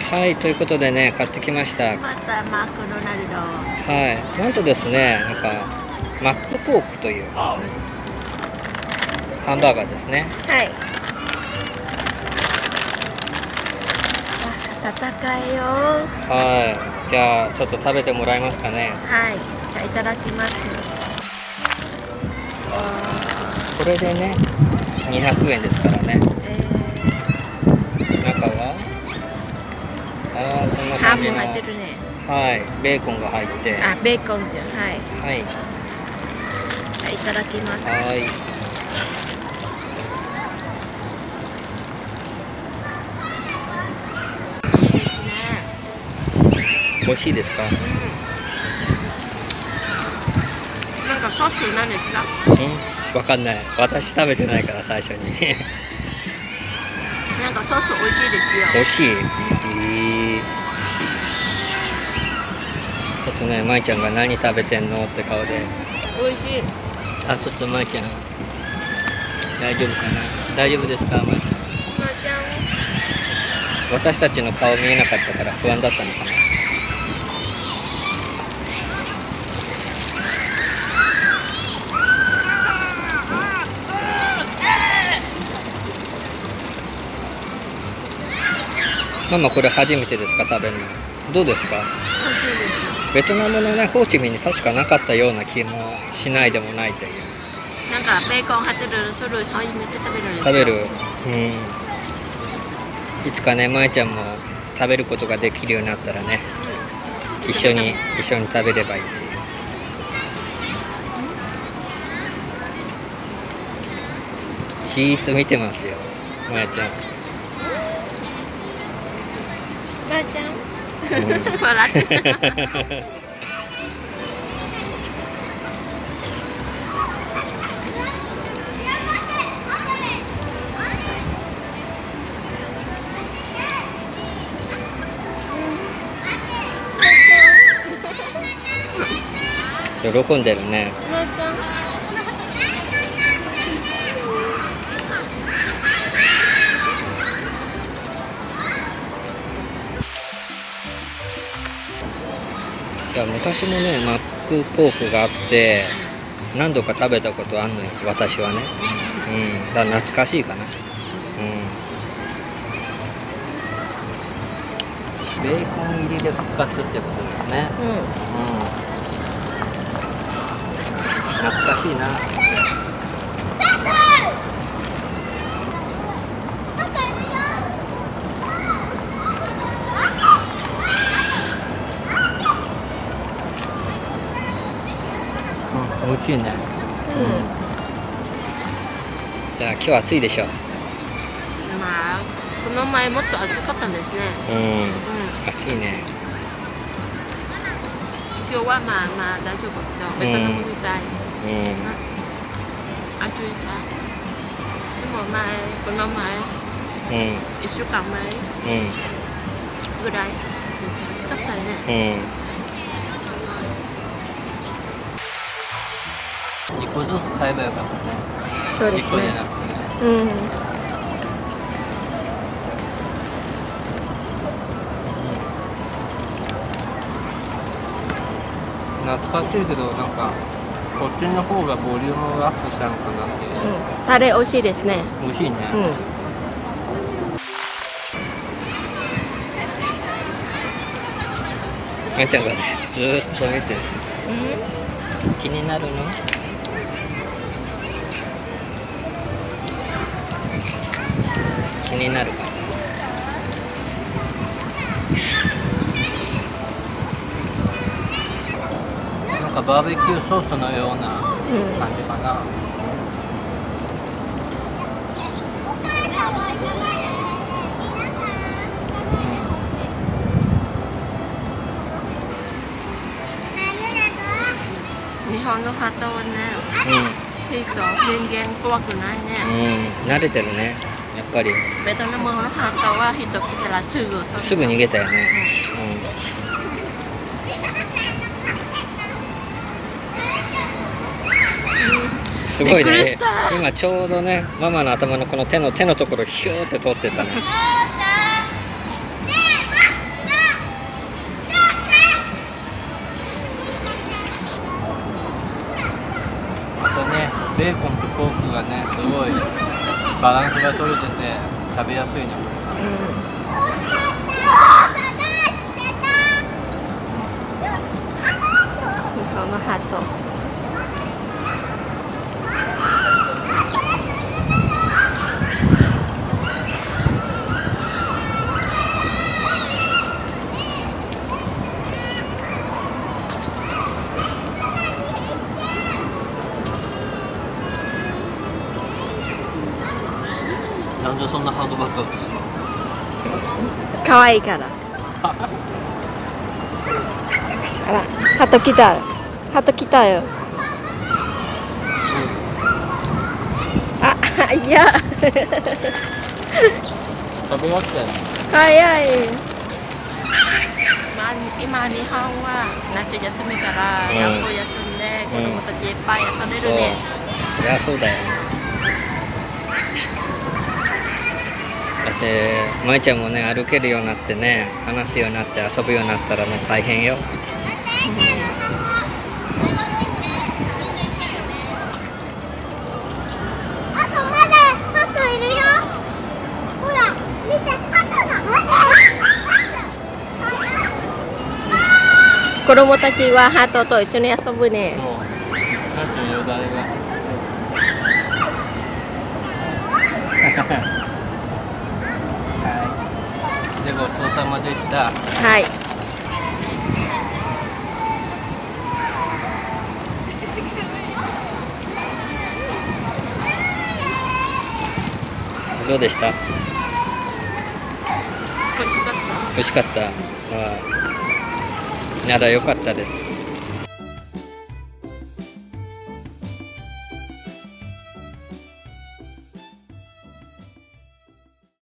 はい、ということでね、買ってきました。 またマクドナルド。 はい、なんとですね、なんかマックポークというハンバーガーですね。 はい。温かいよ。 はい、じゃあちょっと食べてもらえますかね。 はい、じゃあいただきます。 これでね、200円ですからね。中はこんなハム感じの。 入ってるね。 はい、ベーコンが入って。 あ、ベーコンじゃん。はい。 はい。 じゃあいただきます。 はい。美味しいですか？ なんかソース何ですか？ わかんない。私食べてないから最初に。 なんかソース美味しいですよ。 美味しい。ちょっとね、まいちゃんが何食べてんのって顔で。 美味しい。 あ、ちょっとまいちゃん。大丈夫かな？大丈夫ですか、まいちゃん。 まーちゃん。 私たちの顔見えなかったから不安だったのかな。ママこれ初めてですか、食べるの。どうですか？ 美味しいです。 ベトナムのね、ホーチミンに確かなかったような気もしないでもないという。 なんかベーコン入ってる、それ初めて食べるんですよ。 食べる。いつかね、まいちゃんも食べることができるようになったらね、一緒に食べればいいっていう。じーっと見てますよ、まいちゃん。 まーちゃん。笑って。 喜んでるね。 まーちゃん。 いや、昔もね、マックポークがあって何度か食べたことあんのよ、私はね。だから懐かしいかな。ベーコン入りで復活ってことですね。懐かしいな。美味しいね。じゃあ今日は暑いでしょ。 まあ、この前もっと暑かったんですね。 暑いね。 今日はまあまあ大丈夫だ。ベトナムみたい。暑いさ。でもこの前、1週間前ぐらい、めっちゃ暑かったね。 1個ずつ買えばよかったね。 そうですね。 懐かしいけど、なんかこっちの方がボリュームがアップしたのかなっていう。 タレ美味しいですね。 美味しいね。まいちゃんがね、ずーっと見てる。気になるの？気になるかな。なんかバーベキューソースのような感じかな。 日本の方はね、人間怖くないね。 慣れてるね、やっぱり。 ベトナムの方は人来たらすぐ逃げたよね。すごいね。今ちょうどね、ママの頭のこの手のところヒューって取ってたね。 すごいバランスが取れてて食べやすいね。 日本のハート。 なんでそんなハートばっかりですか？ 可愛いから。あら、ハト来た。ハト来たよ。あ、いや。 食べましたよ。 早い。今日本は夏休みから学校休んで子供たちいっぱい遊べるね。 そりゃそうだよ。だって舞ちゃんもね歩けるようになってね話すようになって遊ぶようになったらもう大変よ。 あとまだハトいるよ。ほら見てハトだ。 子供たちはハトと一緒に遊ぶね。 そう。ちょっとよだれが。はい。でごちそうさまでした。 はい。 どうでした？ 美味しかった。 美味しかった。なら良かったです。